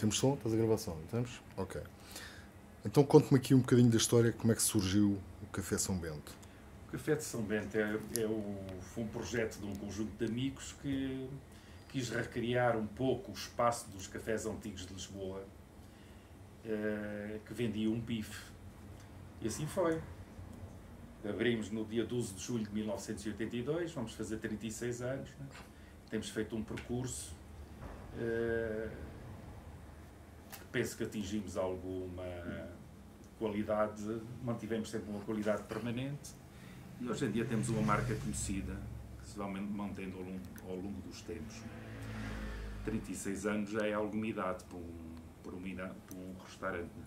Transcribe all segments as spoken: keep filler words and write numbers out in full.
temos som? Estás a gravar som? Não temos? Ok. Então conte-me aqui um bocadinho da história, como é que surgiu o Café São Bento. O Café de São Bento é, é o, foi um projeto de um conjunto de amigos que quis recriar um pouco o espaço dos cafés antigos de Lisboa, eh, que vendiam um bife. E assim foi. Abrimos no dia doze de julho de mil novecentos e oitenta e dois, vamos fazer trinta e seis anos. Né? Temos feito um percurso uh, que penso que atingimos alguma qualidade, mantivemos sempre uma qualidade permanente e hoje em dia temos uma marca conhecida que se vai mantendo ao longo, ao longo dos tempos. trinta e seis anos já é alguma idade para um, para um, para um restaurante. Né?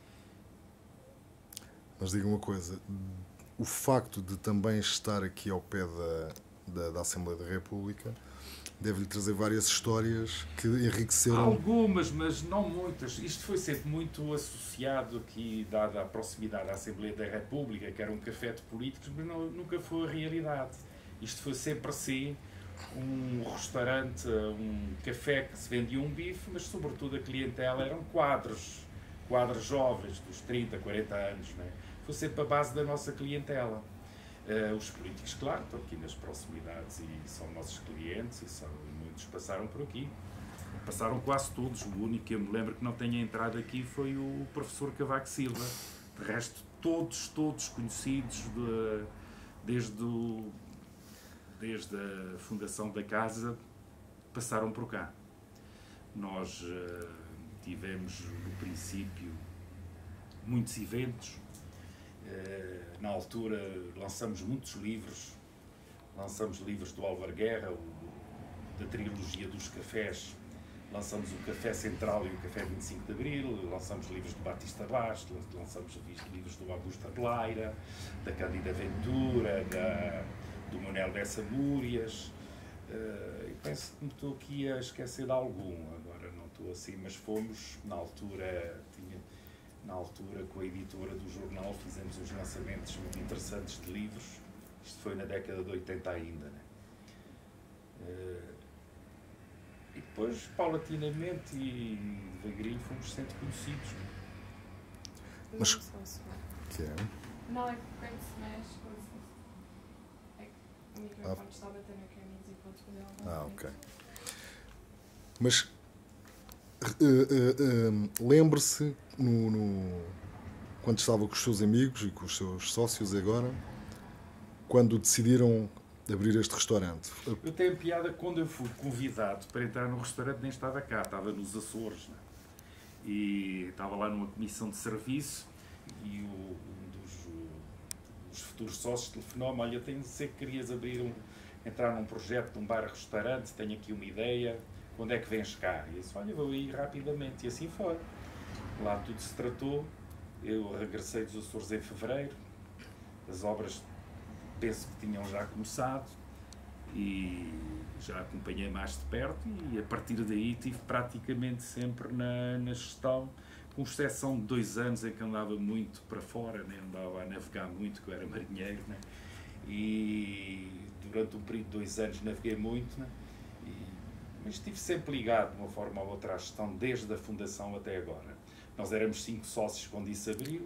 Mas diga uma coisa, o facto de também estar aqui ao pé da, da, da Assembleia da República deve-lhe trazer várias histórias que enriqueceram... Algumas, mas não muitas. Isto foi sempre muito associado aqui, dada a proximidade à Assembleia da República, que era um café de políticos, mas não, nunca foi a realidade. Isto foi sempre assim, um restaurante, um café que se vendia um bife, mas sobretudo a clientela eram quadros, quadros jovens, dos trinta, quarenta anos, né? Foi sempre a base da nossa clientela. Uh, os políticos, claro, estão aqui nas proximidades e são nossos clientes e são, muitos passaram por aqui. Passaram quase todos. O único que eu me lembro que não tenha entrado aqui foi o professor Cavaco Silva. De resto, todos, todos conhecidos de, desde, o, desde a fundação da casa passaram por cá. Nós uh, tivemos, no princípio, muitos eventos. Uh, na altura lançamos muitos livros, lançamos livros do Álvaro Guerra, o, da trilogia dos cafés, lançamos o Café Central e o Café vinte e cinco de Abril, lançamos livros de Batista Bastos, lançamos livros do Augusto Adelaira, da Cândida Ventura, da, do Manuel Bessa Múrias, uh, e penso que me estou aqui a esquecer de algum, agora não estou assim, mas fomos, na altura, tinha... Na altura, com a editora do jornal, fizemos uns lançamentos muito interessantes de livros. Isto foi na década de oitenta ainda, né? Uh, e depois, paulatinamente e devagarinho, fomos sendo conhecidos. Né? Mas que é? Não, é que quando se mexe, quando se... é que o microfone ah. está a bater na camisa e pode fazer alguma Ah, ok. Mas uh, uh, uh, lembre-se No, no, quando estava com os seus amigos e com os seus sócios agora, quando decidiram abrir este restaurante? Eu tenho piada quando eu fui convidado para entrar no restaurante, nem estava cá, estava nos Açores, né? E estava lá numa comissão de serviço e o, um dos, dos futuros sócios telefonou-me: olha, tenho de dizer que querias abrir um, entrar num projeto de um bar-restaurante, tenho aqui uma ideia, quando é que vens cá? E eu disse: olha, vou ir rapidamente. E assim foi. Lá tudo se tratou, eu regressei dos Açores em fevereiro, as obras penso que tinham já começado e já acompanhei mais de perto e a partir daí estive praticamente sempre na, na gestão, com exceção de dois anos em que andava muito para fora, né? Andava a navegar muito, que eu era marinheiro, né? E durante um período de dois anos naveguei muito, né? E, mas estive sempre ligado de uma forma ou outra à gestão, desde a fundação até agora. Nós éramos cinco sócios quando isso abriu.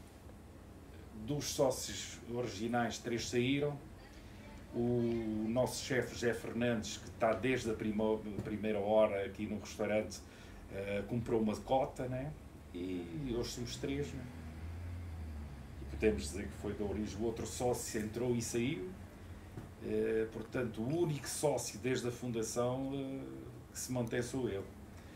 Dos sócios originais, três saíram. O nosso chefe, José Fernandes, que está desde a primeira hora aqui no restaurante, uh, comprou uma cota, né? E hoje somos três. Né? E podemos dizer que foi da origem. O outro sócio entrou e saiu. Uh, portanto, o único sócio desde a fundação uh, que se mantém sou eu.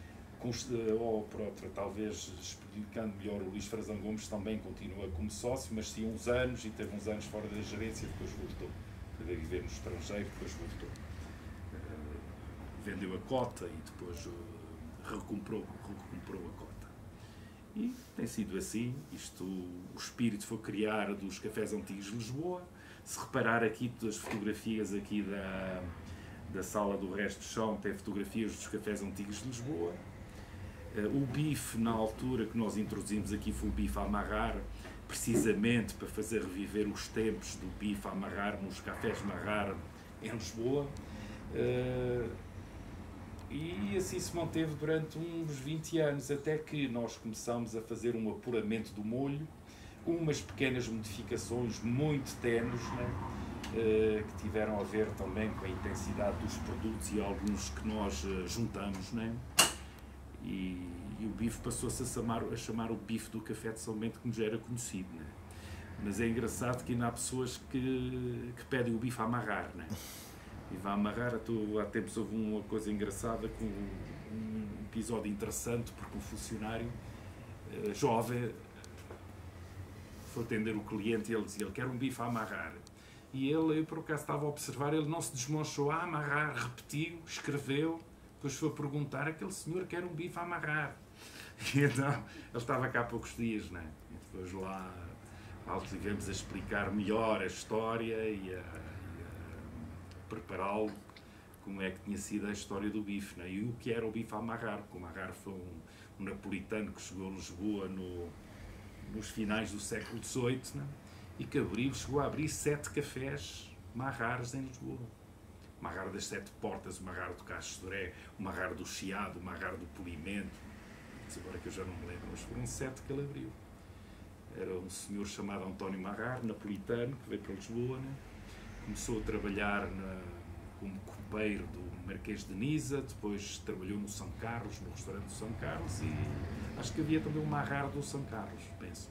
Ou por outra, talvez explicando melhor, o Luís Frazão Gomes também continua como sócio, mas sim uns anos, e teve uns anos fora da gerência, depois voltou para viver no estrangeiro, depois voltou. Uh, vendeu a cota e depois uh, recomprou, recomprou a cota. E tem sido assim. Isto, o espírito foi criar dos cafés antigos de Lisboa. Se reparar aqui das fotografias aqui da, da sala do Resto do Chão, tem fotografias dos cafés antigos de Lisboa. O bife, na altura que nós introduzimos aqui, foi o bife a amarrar, precisamente para fazer reviver os tempos do bife a amarrar nos cafés amarrar em Lisboa. E assim se manteve durante uns vinte anos, até que nós começamos a fazer um apuramento do molho, umas pequenas modificações muito tenues, né? Uh, que tiveram a ver também com a intensidade dos produtos e alguns que nós uh, juntamos, né? E, e o bife passou-se a chamar, a chamar o bife do Café de São Bento, como já era conhecido, né? Mas é engraçado que ainda há pessoas que, que pedem o bife a amarrar, né? E vai amarrar. Tu, há tempos houve uma coisa engraçada, com um episódio interessante, porque um funcionário uh, jovem foi atender o cliente e ele dizia: ele quer um bife a amarrar. E ele, eu por acaso estava a observar, ele não se desmanchou a amarrar, repetiu, escreveu, depois foi perguntar: aquele senhor quer um bife a amarrar. E então, ele estava cá há poucos dias, né? E depois lá, lá tivemos a explicar melhor a história e a, e a prepará-lo como é que tinha sido a história do bife, né? E o que era o bife a amarrar, porque o amarrar foi um, um napolitano que chegou a Lisboa no, nos finais do século dezoito, né? E que abriu, chegou a abrir sete cafés marrares em Lisboa. O marrar das sete portas, o marrar do Cacho de Doré, o marrar do Chiado, o marrar do Polimento, agora que eu já não me lembro, mas foram sete que ele abriu. Era um senhor chamado António Marrar, napolitano, que veio para Lisboa, né? Começou a trabalhar na, como copeiro do Marquês de Niza, depois trabalhou no São Carlos, no restaurante do São Carlos, e acho que havia também um marrar do São Carlos, penso.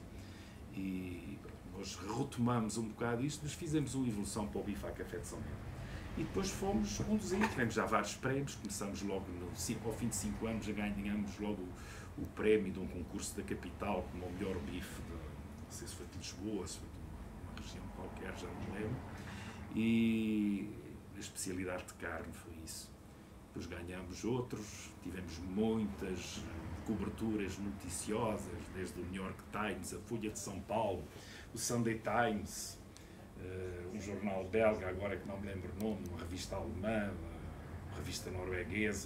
E nós retomamos um bocado isto, mas fizemos uma evolução para o bife a Café de São Bento. E depois fomos conduzindo, tivemos já vários prémios, começamos logo, no, ao fim de cinco anos, já ganhamos logo o, o prémio de um concurso da capital, como o melhor bife, de, não sei se foi de Lisboa, se foi de uma, uma região qualquer, já não me lembro. E a especialidade de carne foi isso. Depois ganhamos outros, tivemos muitas coberturas noticiosas, desde o New York Times, a Folha de São Paulo, o Sunday Times, uh, um jornal belga, agora que não me lembro o nome, uma revista alemã, uma revista norueguesa,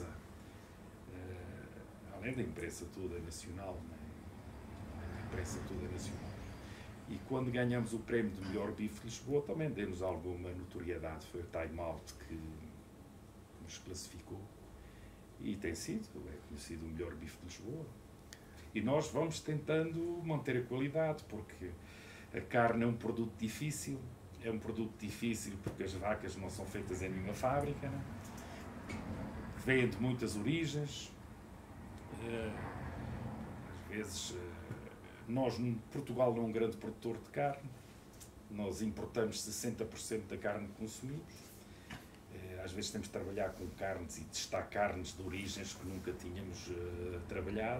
uh, além da imprensa toda nacional, né? A imprensa toda nacional. E quando ganhamos o prémio de melhor bife de Lisboa, também deu-nos alguma notoriedade, foi o Time Out que nos classificou. E tem sido, é conhecido o melhor bife de Lisboa. E nós vamos tentando manter a qualidade, porque a carne é um produto difícil, é um produto difícil porque as vacas não são feitas em nenhuma fábrica, né? Vêm de muitas origens, às vezes nós, Portugal não é um grande produtor de carne, nós importamos sessenta por cento da carne que consumimos, às vezes temos de trabalhar com carnes e testar carnes de origens que nunca tínhamos trabalhado,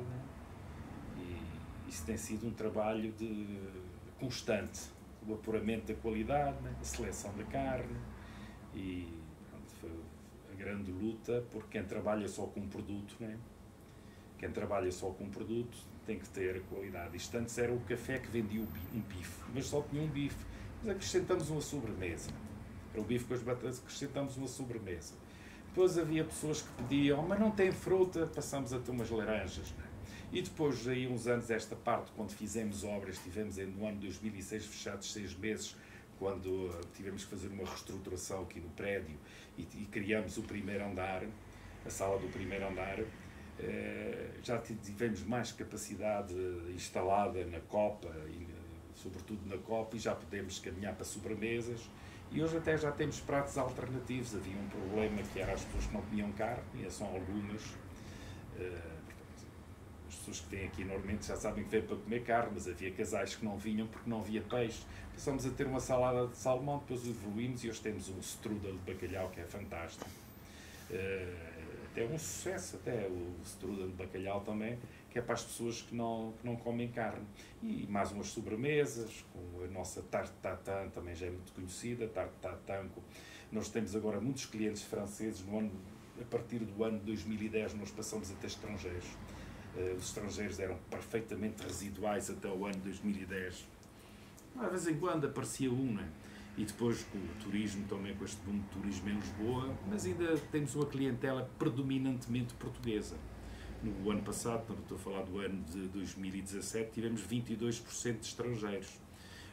e isso tem sido um trabalho de constante, o apuramento da qualidade, né? A seleção da carne, e pronto, foi a grande luta, porque quem trabalha só com um produto, né? Quem trabalha só com um produto tem que ter a qualidade. Isto antes era o café que vendia um bife, mas só tinha um bife, mas acrescentamos uma sobremesa, era o bife com as batatas, acrescentamos uma sobremesa. Depois havia pessoas que pediam, mas não tem fruta, passamos a ter umas laranjas, né? E depois, aí uns anos, esta parte, quando fizemos obras, estivemos no ano dois mil e seis fechados seis meses, quando uh, tivemos que fazer uma reestruturação aqui no prédio e, e criamos o primeiro andar, a sala do primeiro andar, uh, já tivemos mais capacidade instalada na copa, e, uh, sobretudo na copa, e já podemos caminhar para sobremesas. E hoje até já temos pratos alternativos. Havia um problema que era as pessoas que não comiam carne, e são algumas. Uh, As pessoas que vêm aqui normalmente já sabem que vêm para comer carne, mas havia casais que não vinham porque não havia peixe. Passamos a ter uma salada de salmão, depois evoluímos e hoje temos um strudel de bacalhau que é fantástico. Uh, até um sucesso, até o strudel de bacalhau também, que é para as pessoas que não, que não comem carne. E mais umas sobremesas, com a nossa tarte tatin, também já é muito conhecida, tarte tatin. Nós temos agora muitos clientes franceses, no ano, a partir do ano dois mil e dez nós passamos a ter estrangeiros. Os estrangeiros eram perfeitamente residuais até o ano dois mil e dez. De vez em quando aparecia um, né? E depois com o turismo, também com este boom de turismo em Lisboa, mas ainda temos uma clientela predominantemente portuguesa. No ano passado, não estou a falar do ano de dois mil e dezassete, tivemos vinte e dois por cento de estrangeiros.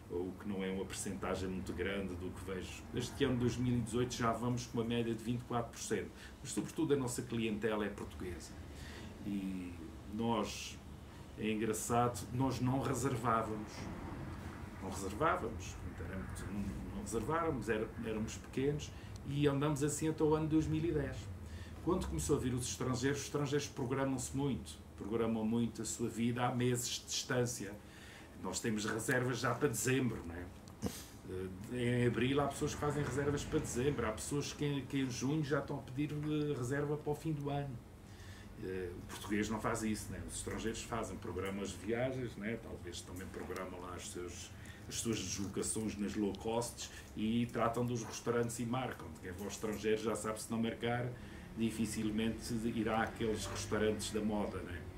o que não é uma percentagem muito grande do que vejo. Este ano de dois mil e dezoito já vamos com uma média de vinte e quatro por cento, mas sobretudo a nossa clientela é portuguesa. E nós, é engraçado, nós não reservávamos. Não reservávamos, não reservávamos, éramos pequenos e andamos assim até o ano de dois mil e dez. Quando começou a vir os estrangeiros, os estrangeiros programam-se muito, programam muito a sua vida há meses de distância. Nós temos reservas já para dezembro, não é? Em abril há pessoas que fazem reservas para dezembro, há pessoas que, que em junho já estão a pedir reserva para o fim do ano. O português não faz isso, não é? Os estrangeiros fazem programas de viagens, não é? Talvez também programam lá os seus, as suas deslocações nas low costs e tratam dos restaurantes e marcam. Quem vai ao estrangeiro já sabe, se não marcar, dificilmente irá àqueles restaurantes da moda, não é?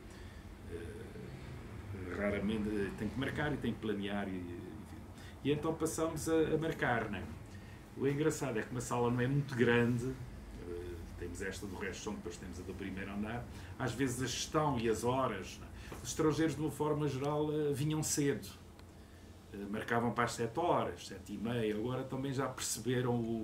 Raramente tem que marcar e tem que planear e, e então passamos a, a marcar, não é? O engraçado é que uma sala não é muito grande, uh, temos esta do restaurante, depois temos a do primeiro andar, às vezes a gestão e as horas, não é? Os estrangeiros de uma forma geral uh, vinham cedo, uh, marcavam para as sete horas, sete e meia, agora também já perceberam o,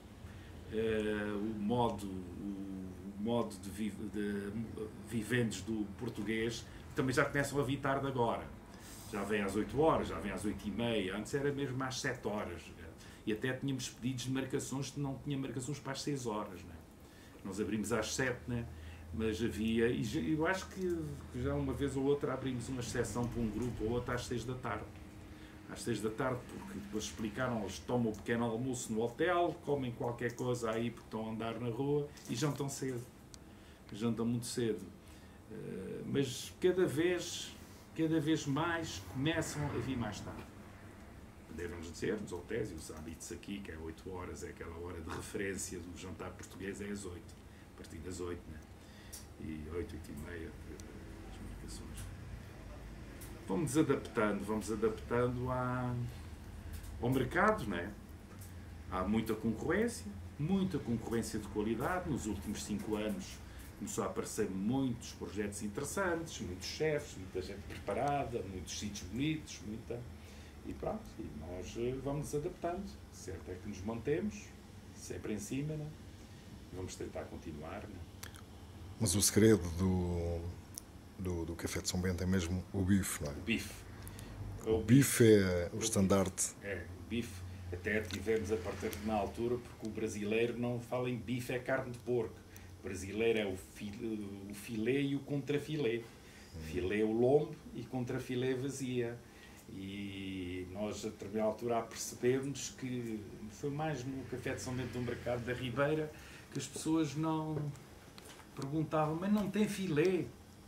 uh, o modo, o modo de, vi, de vivendes do português, também já começam a vir tarde agora. Já vem às oito horas, já vem às oito e meia. Antes era mesmo às sete horas. E até tínhamos pedidos de marcações que não tinha marcações para as seis horas. Né? Nós abrimos às sete, né? Mas havia... E eu acho que já uma vez ou outra abrimos uma exceção para um grupo ou outra às seis da tarde. Às seis da tarde, porque depois explicaram, eles tomam o pequeno almoço no hotel, comem qualquer coisa aí porque estão a andar na rua e jantam cedo. Jantam muito cedo. Uh, mas cada vez, cada vez mais começam a vir mais tarde. Devem-nos dizer, nos hotéis e os hábitos aqui, que é oito horas, é aquela hora de referência do jantar português, é às oito, a partir das oito, né? E oito, oito e meia, as marcações. Vamos adaptando, vamos adaptando à, ao mercado, né? Há muita concorrência, muita concorrência de qualidade, nos últimos cinco anos começou a aparecer muitos projetos interessantes, muitos chefes, muita gente preparada, muitos sítios bonitos, muita... E pronto, e nós vamos nos adaptando. Certo é que nos mantemos, sempre em cima, né? Vamos tentar continuar. Né? Mas o segredo do, do, do Café de São Bento é mesmo o bife, não é? O bife. O, o bife é o, o estandarte. É, o bife. Até tivemos a partir de uma altura, porque o brasileiro não fala em bife, é carne de porco. O brasileiro é o filé, o filé e o contrafilé. Hum. Filé o lombo e contrafilé vazia. E nós, a determinada altura, percebemos que foi mais no Café de São Bento do Mercado da Ribeira que as pessoas não perguntavam, mas não tem filé?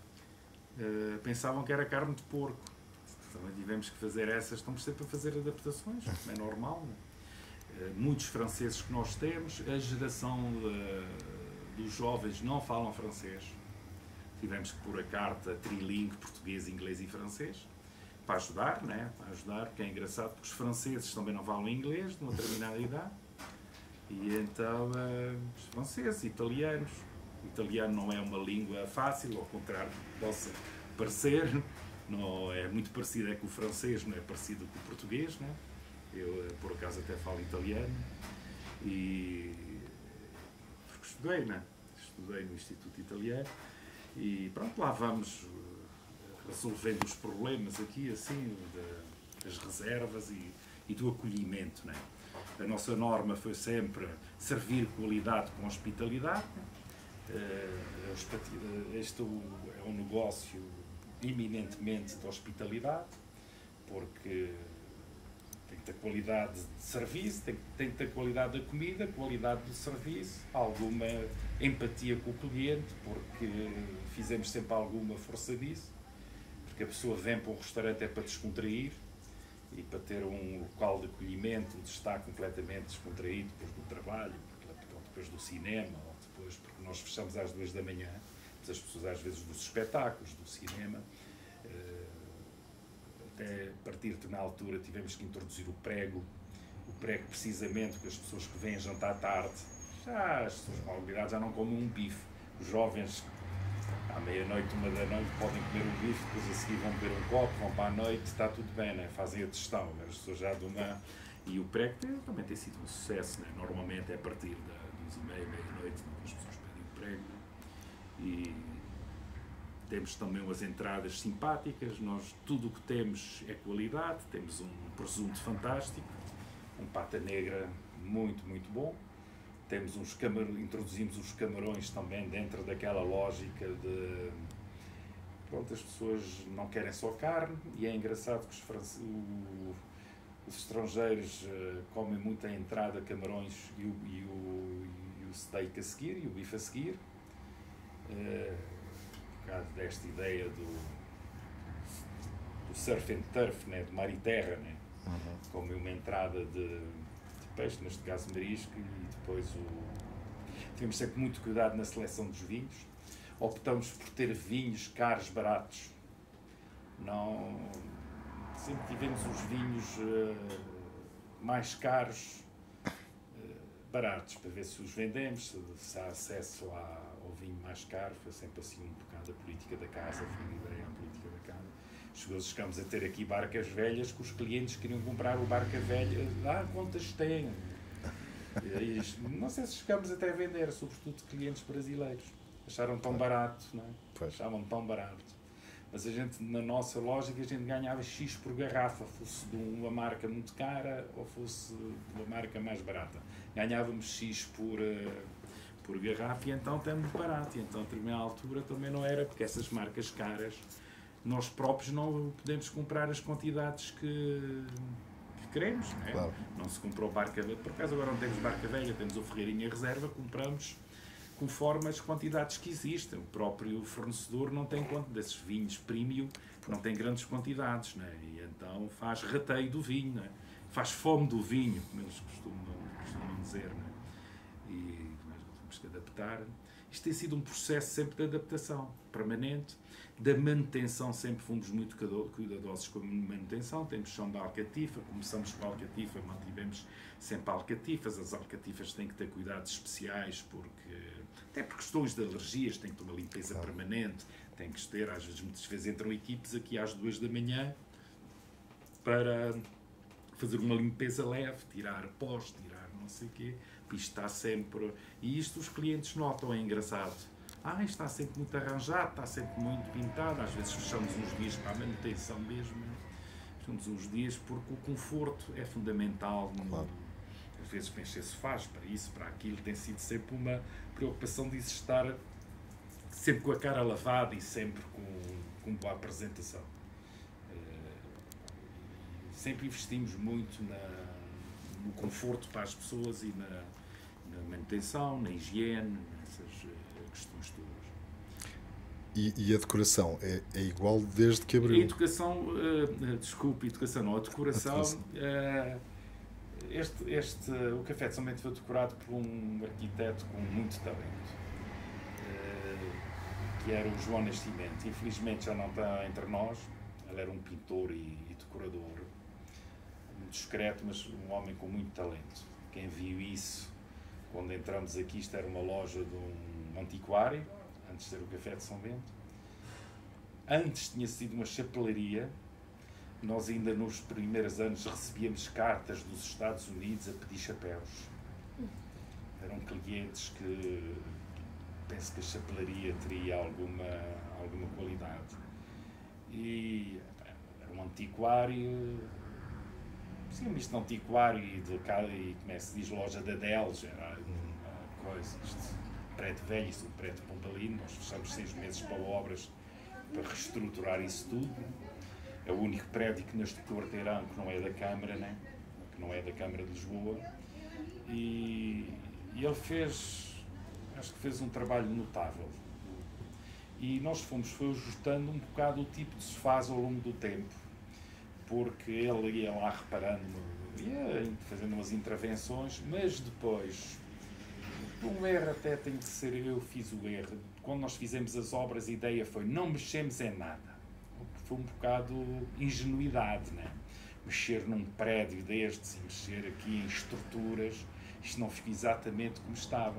Uh, pensavam que era carne de porco. Também tivemos que fazer essas, estamos sempre a fazer adaptações, é normal. Não é? Uh, muitos franceses que nós temos, a geração de, dos jovens não falam francês. Tivemos que pôr a carta trilingue, português, inglês e francês. Para ajudar, né? Para ajudar, porque é engraçado, porque os franceses também não falam inglês, de uma determinada idade, e então uh, os franceses, italianos, o italiano não é uma língua fácil, ao contrário do que possa parecer, não é muito parecido é com o francês, não é parecido com o português, né? Eu, por acaso, até falo italiano, e porque estudei, né? Estudei no Instituto Italiano, e pronto, lá vamos resolvendo os problemas aqui, assim, de, das reservas e, e do acolhimento, né? A nossa norma foi sempre servir qualidade com hospitalidade. Este é um negócio eminentemente de hospitalidade, porque tem que ter qualidade de serviço, tem, tem que ter qualidade da comida, qualidade do serviço, alguma empatia com o cliente, porque fizemos sempre alguma força disso. Que a pessoa vem para um restaurante é para descontrair e para ter um local de acolhimento onde está completamente descontraído depois do trabalho, ou depois do cinema, ou depois, porque nós fechamos às duas da manhã, mas as pessoas às vezes dos espetáculos, do cinema, até a partir de na altura tivemos que introduzir o prego, o prego precisamente porque as pessoas que vêm jantar tarde, já as pessoas com alguma idade já não comem um bife, os jovens À meia-noite, uma da noite, podem comer um bife, depois a seguir vão beber um copo, vão para a noite, está tudo bem, né? Fazem a digestão. As pessoas já de uma... E o prego também tem sido um sucesso, né? Normalmente é a partir da duas e meia, meia-noite, as pessoas pedem o prego. E temos também umas entradas simpáticas. Nós, tudo o que temos é qualidade. Temos um presunto fantástico, um pata negra muito, muito bom. Temos uns camar... Introduzimos os camarões também dentro daquela lógica de... Pronto, as pessoas não querem só carne, e é engraçado que os, france... o... os estrangeiros uh, comem muito a entrada, camarões e o, e, o... e o steak a seguir, e o bife a seguir. Uh, por causa desta ideia do, do surf and turf, né? De mar e terra, né? Uhum. Comem uma entrada de... peixe, neste caso marisco, e depois o... Temos sempre muito cuidado na seleção dos vinhos. Optamos por ter vinhos caros, baratos. Não... Sempre tivemos os vinhos uh, mais caros, uh, baratos, para ver se os vendemos, se, se há acesso a, ao vinho mais caro. Foi sempre assim um bocado a política da casa, foi uma ideia a política da casa. Chegou, chegamos a ter aqui barcas velhas que os clientes queriam comprar o barca velha. Ah, quantas têm? E, não sei se chegamos até a vender, sobretudo clientes brasileiros. Acharam tão barato, não é? Achavam tão barato. Mas a gente, na nossa lógica, a gente ganhava X por garrafa, fosse de uma marca muito cara ou fosse de uma marca mais barata. Ganhávamos X por, uh, por garrafa, e então estamos barato. E então, a determinada altura, também não era, porque essas marcas caras, nós próprios não podemos comprar as quantidades que, que queremos, não é? Claro. Não se comprou barca velha, por acaso agora não temos barca velha, temos o Ferreirinha Reserva, compramos conforme as quantidades que existem. O próprio fornecedor não tem quanto desses vinhos premium, não tem grandes quantidades, não é? E então faz rateio do vinho, não é? Faz fome do vinho, como eles costumam, costumam dizer, não é? E nós temos que adaptar. Isto tem sido um processo sempre de adaptação permanente, da manutenção. Sempre fomos muito cuidadosos com a manutenção. Temos chão de alcatifa, começamos com a alcatifa, mantivemos sempre alcatifas. As alcatifas têm que ter cuidados especiais, porque, até por questões de alergias, tem que ter uma limpeza claro. permanente, tem que ter, às vezes, muitas vezes entram equipes aqui às duas da manhã para fazer uma limpeza leve, tirar pós, tirar não sei o quê. Isto está sempre... E isto os clientes notam, é engraçado. Ah, isto está sempre muito arranjado, está sempre muito pintado. Às vezes fechamos uns dias para a manutenção mesmo. Fechamos uns dias porque o conforto é fundamental. Claro. Às vezes pensa se faz para isso, para aquilo. Tem sido sempre uma preocupação de estar sempre com a cara lavada e sempre com, com boa apresentação. Sempre investimos muito na, no conforto para as pessoas e na, na manutenção, na higiene, nessas questões todas. E, e a decoração é, é igual desde que abriu? A educação, uh, desculpe, educação não, a decoração, uh, este, este, o Café de São Bento foi decorado por um arquiteto com muito talento, uh, que era o João Nascimento. Infelizmente já não está entre nós. Ele era um pintor e, e decorador, muito discreto, mas um homem com muito talento. Quem viu isso, quando entramos aqui, isto era uma loja de um antiquário, antes de ser o Café de São Bento. Antes tinha sido uma chapelaria. Nós ainda nos primeiros anos recebíamos cartas dos Estados Unidos a pedir chapéus. Eram clientes que penso que a chapelaria teria alguma, alguma qualidade. E era um antiquário, sim, isto é um antiquário e, de, e como é que se diz, loja da Deles, era uma coisa, isto, prédio velho, isto é um prédio de Pombalino. Nós fechamos seis meses para obras para reestruturar isso tudo. É o único prédio que neste quarteirão que não é da Câmara, né? Que não é da Câmara de Lisboa. E, e ele fez, acho que fez um trabalho notável. E nós fomos foi ajustando um bocado o tipo de sofás ao longo do tempo, porque ele ia lá reparando, ia fazendo umas intervenções, mas depois, um erro até tem que ser, eu fiz o erro. Quando nós fizemos as obras, a ideia foi não mexemos em nada. Foi um bocado ingenuidade, né? Mexer num prédio destes e mexer aqui em estruturas, isto não ficou exatamente como estava.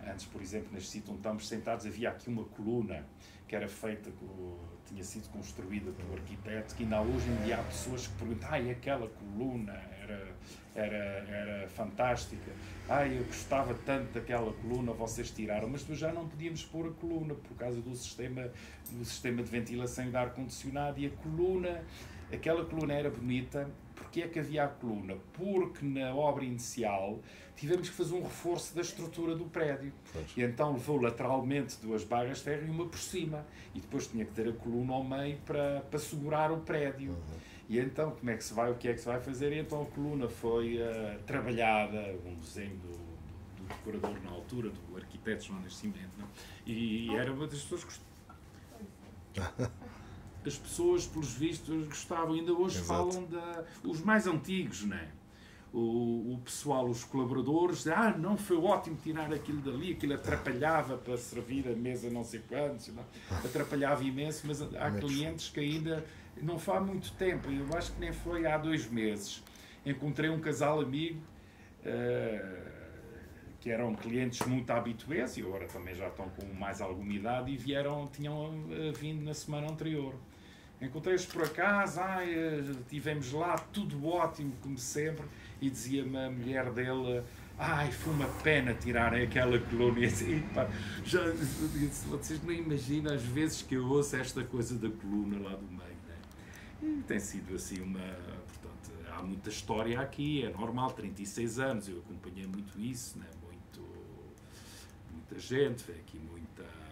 Antes, por exemplo, neste sítio onde estamos sentados, havia aqui uma coluna que era feita, tinha sido construída pelo arquiteto, que ainda hoje em dia há pessoas que perguntam, ai, aquela coluna era, era, era fantástica, ai, eu gostava tanto daquela coluna, vocês tiraram, mas depois já não podíamos pôr a coluna por causa do sistema, do sistema de ventilação e de ar-condicionado, e a coluna, aquela coluna era bonita. Porquê é que havia a coluna? Porque na obra inicial tivemos que fazer um reforço da estrutura do prédio. Pois. E então levou lateralmente duas barras de ferro e uma por cima. E depois tinha que ter a coluna ao meio para, para segurar o prédio. Uhum. E então, como é que se vai? O que é que se vai fazer? E então a coluna foi uh, trabalhada, um desenho do, do, do decorador na altura, do arquiteto João Nascimento. Não? E, e era uma das pessoas que gostavam. As pessoas, pelos vistos, gostavam. Ainda hoje Exato. Falam da... Os mais antigos, não é? O, o pessoal, os colaboradores, ah, não, foi ótimo tirar aquilo dali, aquilo atrapalhava para servir a mesa não sei quantos, não? Atrapalhava imenso, mas há clientes que ainda, não faz muito tempo, eu acho que nem foi há dois meses, encontrei um casal amigo, uh, que eram clientes muito habitués, e agora também já estão com mais alguma idade, e vieram, tinham uh, vindo na semana anterior. Encontrei-os por acaso, ai, tivemos lá, tudo ótimo, como sempre, e dizia-me a mulher dele, ai, foi uma pena tirarem aquela coluna. E assim, pá, já, vocês não imaginam as vezes que eu ouço esta coisa da coluna lá do meio, né? E tem sido assim uma... Portanto, há muita história aqui, é normal, trinta e seis anos, eu acompanhei muito isso, né? Muito, muita gente, vê aqui muita...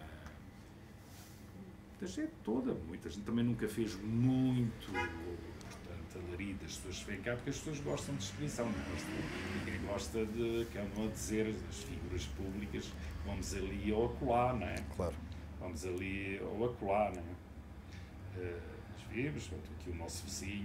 A gente toda, muita gente também nunca fez muito, portanto, alarido, as pessoas vêm cá porque as pessoas gostam de exposição, ninguém gosta de, que andam a dizer, as figuras públicas, vamos ali ou acolá, não é? Claro. Vamos ali ou acolá, não é? Uh, nós vimos, aqui o nosso vizinho,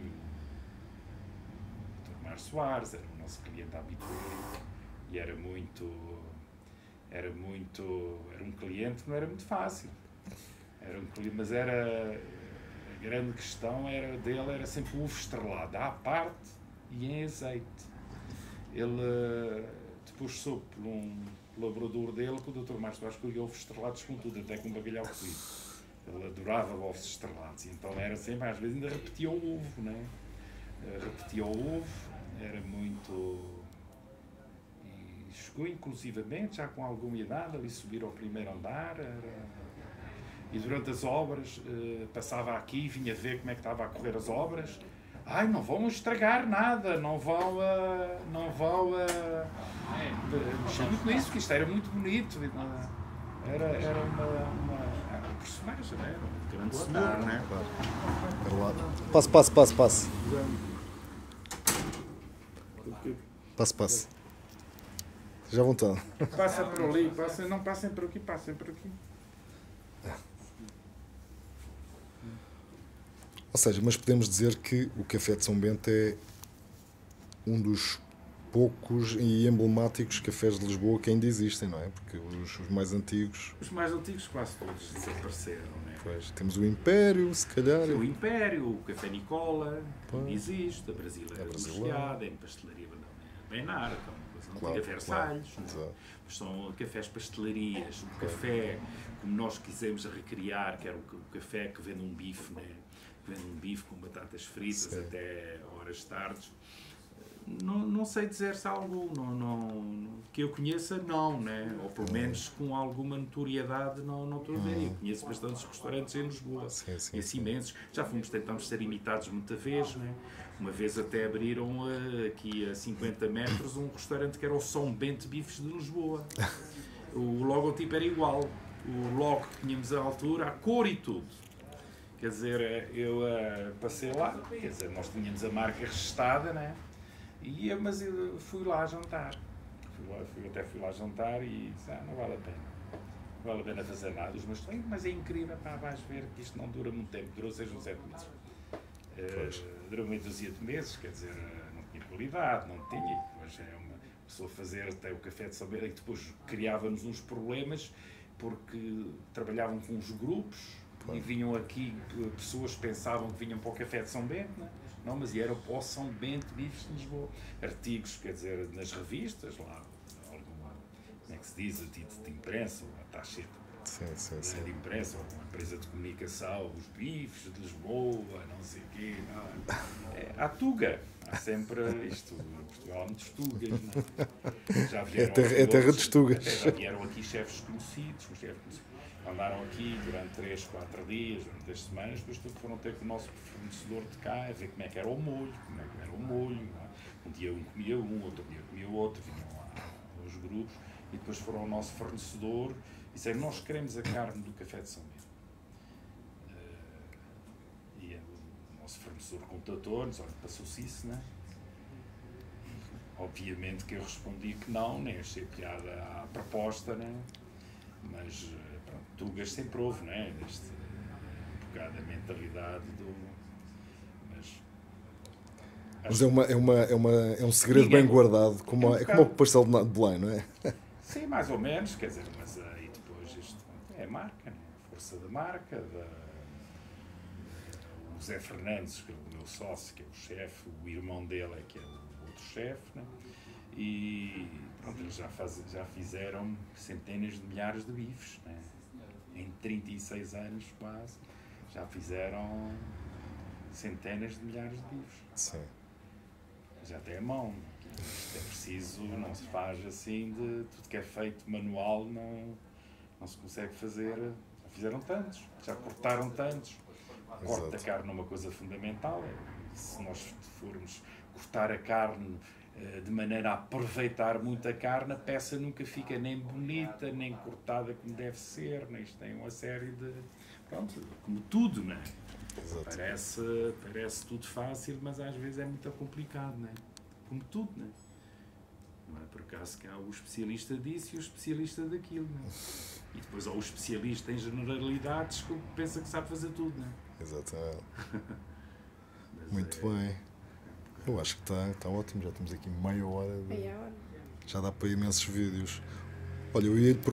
o doutor Mário Soares, era o nosso cliente habitual e era muito, era muito, era um cliente que não era muito fácil. Era um cliente, mas era, a grande questão era, dele era sempre o ovo estrelado, à parte e em azeite. Ele depois soube por um colaborador dele que o doutor Mário Soares colhia ovos estrelados com tudo, até com bacalhau cozido. Ele adorava ovos estrelados, então era sempre, às vezes ainda repetia o ovo, né? Repetia o ovo, era muito... E chegou inclusivamente, já com alguma idade, ali subir ao primeiro andar, era... E durante as obras, uh, passava aqui, vinha ver como é que estava a correr as obras. Ai, não vão estragar nada, não vão a... Uh, não vão a... Uh, mexer muito nisso, porque isto era muito bonito. Era, era uma, uma, era um personagem, era um grande senhor, não é? Passe, passe, passe, passe. Passe, passe. Já vontade. Passa por ali, passa, não passem por aqui, passem por aqui. Ou seja, mas podemos dizer que o Café de São Bento é um dos poucos e emblemáticos cafés de Lisboa que ainda existem, não é? Porque os, os mais antigos... Os mais antigos quase todos desapareceram, não é? Pois, temos o Império, se calhar... O Império, o Café Nicola, ainda existe, a Brasileira Luciada, em pastelaria Benar, que é uma coisa claro, antiga, Versalhes, claro, mas são cafés pastelarias, o café, como nós quisemos recriar, que era o, o café que vende um bife, né? Que vende um bife com batatas fritas Sim. até horas tardes. Não, não sei dizer se há algum, não, não, que eu conheça, não, né? Ou pelo menos com alguma notoriedade, não, não estou a ver. Eu conheço bastantes restaurantes em Lisboa, sim, sim, conheço imensos. Já fomos, tentamos ser imitados muita vez, né? Uma vez até abriram uh, aqui a cinquenta metros um restaurante que era o São Bento Bifes de Lisboa. O logotipo era igual, o logo que tínhamos à altura, a cor e tudo. Quer dizer, eu uh, passei lá, quer dizer, nós tínhamos a marca registada, né? E eu, mas eu fui lá jantar. Fui lá, fui, até fui lá jantar e disse, ah, não vale a pena. Não vale a pena fazer nada. Os meus clientes, mas é incrível, pá, vais ver que isto não dura muito tempo. Durou seis ou sete meses. Uh, durou meia dúzia de meses, quer dizer, não tinha qualidade, não tinha. Depois é uma pessoa fazer até o café de São Bento e depois criava-nos uns problemas porque trabalhavam com os grupos e vinham aqui, pessoas pensavam que vinham para o café de São Bento, não é? Não, mas era para o São Bento Bifes de Lisboa. Artigos, quer dizer, nas revistas, lá, alguma, na é que se diz, a título de imprensa, ou a taxeta Sim, sim, sim. de imprensa, ou uma empresa de comunicação, os bifes de Lisboa, não sei o quê. Não. É, há tuga. Há sempre isto. Em Portugal há muitos tugas. Não? Já vieram É terra, aqui é terra outros- dos tugas. Já vieram aqui chefes conhecidos, os chefes conhecidos. Andaram aqui durante três, quatro dias, durante três semanas, depois foram ter com o nosso fornecedor de cá, a ver como é que era o molho, como é que era o molho. Não é? Um dia um comia um, outro dia comia outro, vinham lá os grupos, e depois foram ao nosso fornecedor e disseram, nós queremos a carne do café de São Bento. Uh, e o nosso fornecedor contatou-nos, olha, passou-se isso, não é? Obviamente que eu respondi que não, nem achei piada à proposta, né? Mas pronto, tugas sempre houve, não é? Neste um bocado a mentalidade do. Mas. Mas é, uma, é, uma, é, uma, é um segredo Ninguém- bem guardado, como, É um é como o bocado- pastel de na- de Belém, não é? Sim, mais ou menos, quer dizer, mas aí depois isto é a marca, né? A força da marca, da. O Zé Fernandes, que é o meu sócio, que é o chefe, o irmão dele é que é o outro chefe, né? E pronto, eles já, faz, já fizeram centenas de milhares de bifes, né? Em trinta e seis anos quase, já fizeram centenas de milhares de bifes. Sim. Já tem a mão. Isto é preciso, não se faz assim de tudo que é feito manual, não, não se consegue fazer. Já fizeram tantos, já cortaram tantos. O corte da Exato. carne é uma coisa fundamental. Se nós formos cortar a carne eh, de maneira a aproveitar muito a carne, a peça nunca fica nem bonita, nem cortada como deve ser. Né? Isto tem uma série de. Pronto, como tudo, não é? Exato. Parece, parece tudo fácil, mas às vezes é muito complicado, não é? Como tudo, não é? Não é por acaso que há o especialista disso e o especialista daquilo, não é? E depois há o especialista em generalidades que pensa que sabe fazer tudo, não é? Exatamente. Mas Muito é- bem. Eu acho que está tá ótimo, já temos aqui meia hora. De... Meia hora. Já dá para imensos vídeos. Olha, eu ia